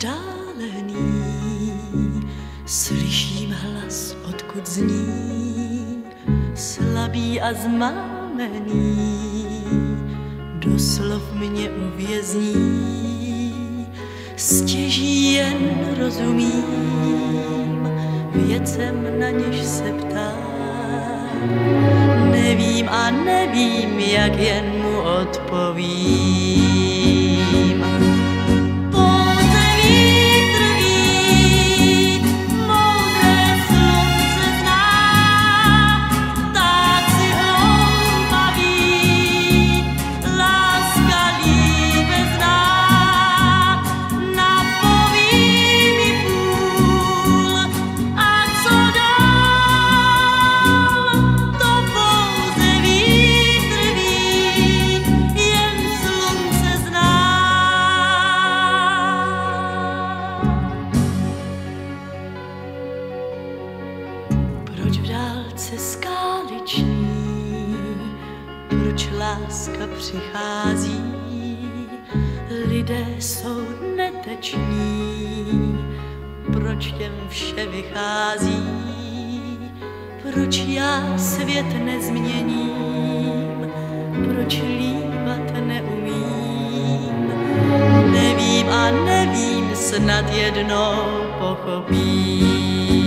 vzdálený, slyším hlas, odkud zní, slabý a zmámený, do slov mě uvězní, stěží jen rozumím, věcem na něž se ptám, nevím a nevím, jak jen mu odpovím. Proč v dálce skáliční, proč láska přichází, lidé jsou neteční, proč těm vše vychází, proč já svět nezměním, proč líbat neumím, nevím a nevím, snad jednou pochopím.